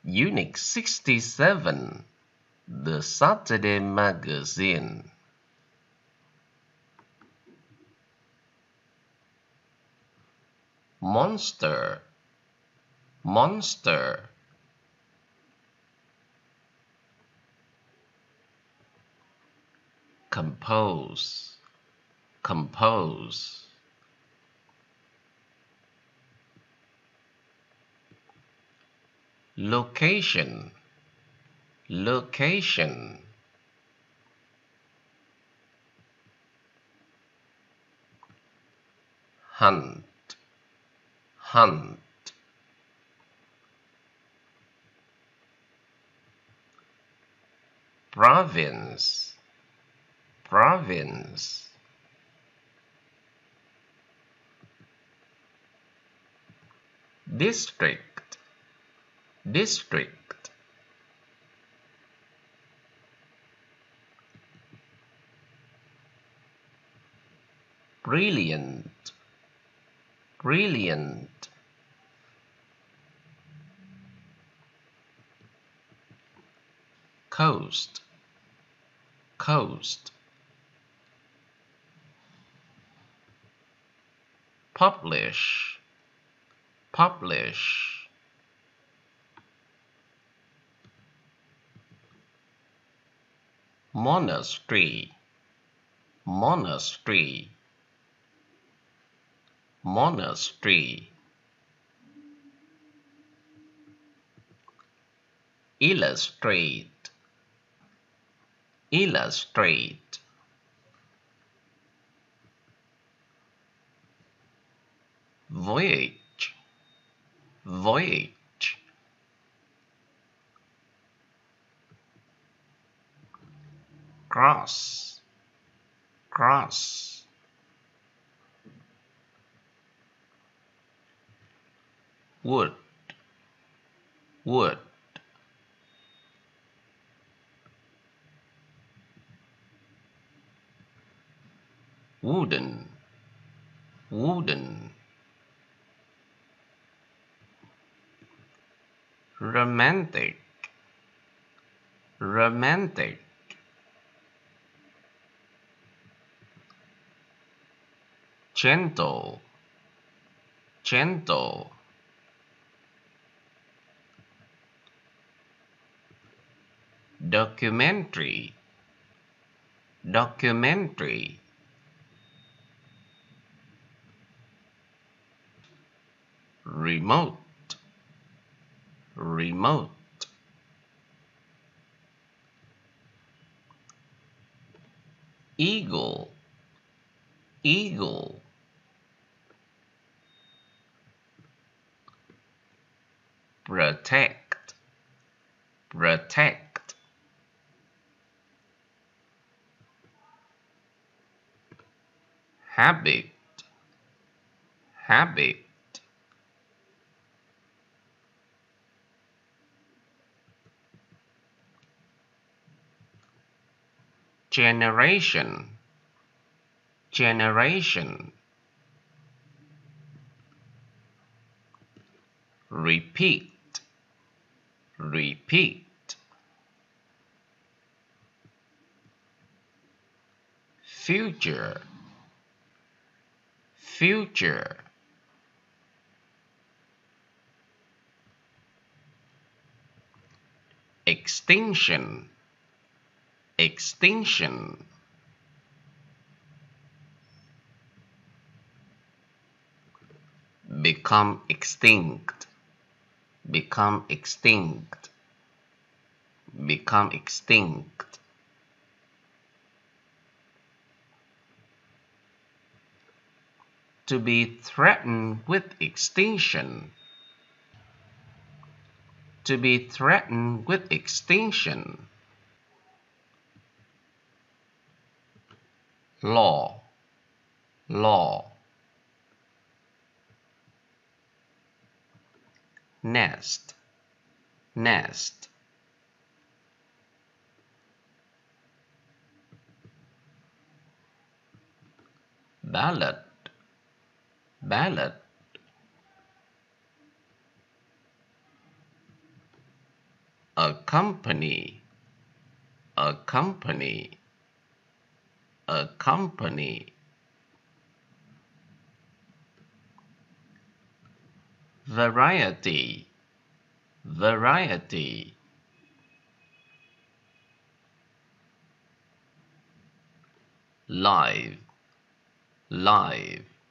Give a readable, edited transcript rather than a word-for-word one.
Unit 67, The Saturday Magazine. Monster, monster. Compose, compose. Location, location. Hunt, hunt. Province, province. District, district. Brilliant, brilliant. Coast, coast. Publish, publish. Monastery, monastery. Monastery. Illustrate, illustrate. Voyage, voyage. Cross, cross. Wood, wood. Wooden, wooden. Romantic, romantic. Gentle, gentle. Documentary, documentary. Remote, remote. Eagle, eagle. Protect, protect. Habit, habit. Generation, generation. Repeat, repeat. Future, future. Extinction, extinction. Become extinct, become extinct, become extinct. To be threatened with extinction, to be threatened with extinction. Law, law. Nest, nest. Ballot, ballot. accompany, accompany, accompany. Variety, variety. Live, live.